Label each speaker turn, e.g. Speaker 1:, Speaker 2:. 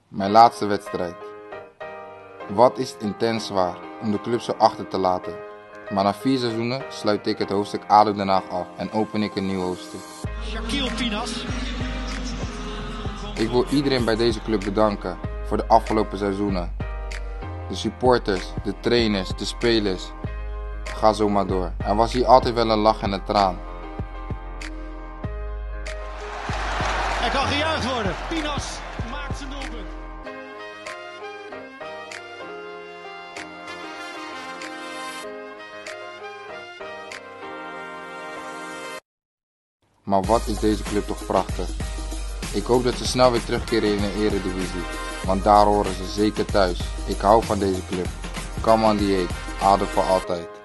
Speaker 1: Mijn laatste wedstrijd. Wat is het intens zwaar om de club zo achter te laten. Maar na 4 seizoenen sluit ik het hoofdstuk ADO Den Haag af en open ik een nieuw hoofdstuk.
Speaker 2: Shaquille Pinas.
Speaker 1: Ik wil iedereen bij deze club bedanken voor de afgelopen seizoenen. De supporters, de trainers, de spelers. Ga zo maar door. Er was hier altijd wel een lach en een traan.
Speaker 2: Er kan gejuicht worden. Pinas maakt zijn doelpunt.
Speaker 1: Maar wat is deze club toch prachtig. Ik hoop dat ze snel weer terugkeren in de eredivisie. Want daar horen ze zeker thuis. Ik hou van deze club. Come on die ADO voor altijd.